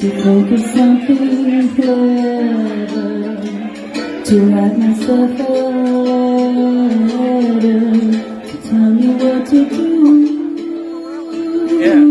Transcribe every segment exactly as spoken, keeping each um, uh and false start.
to think of something clever, to write myself a letter, to tell me what to do. Yeah.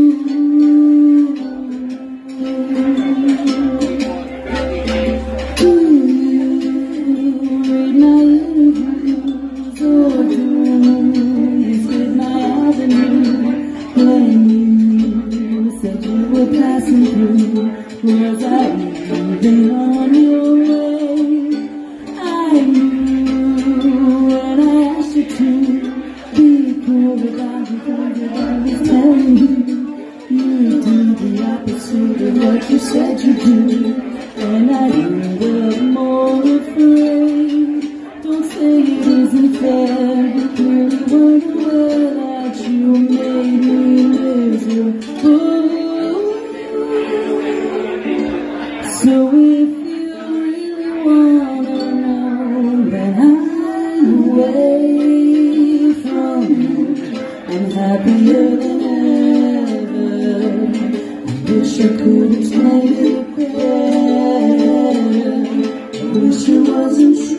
Passing through, was I even on your way? I knew when I asked you to be cool about the things that I was telling you. You do the opposite of what you said you do, and I ended up more afraid. Don't say it isn't fair, you clearly weren't aware that you made me miserable. So if you really wanna know, then I'm away from you. I'm happier than ever. I wish I could explain it better. I wish it wasn't true.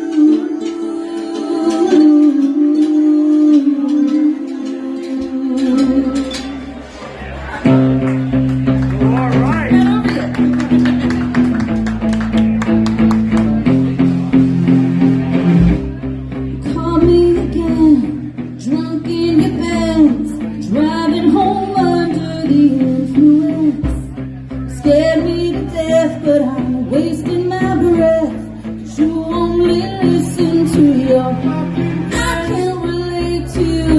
Drunk in your pants, driving home under the influence. Scared me to death, but I'm wasting my breath, 'cause you only listen to your heart. I can't relate to you,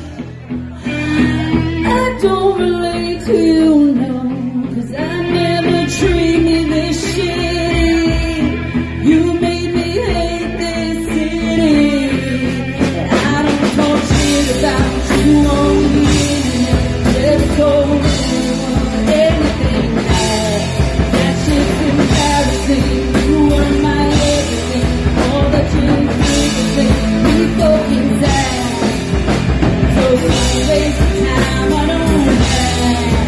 I don't relate to you, no, 'cause I never treat me this shitty. You made me hate this city. About you on the internet, never told anyone anything bad. That shit's embarrassing. You were my everything, all that you did was make me fucking sad. So don't waste time, I don't have.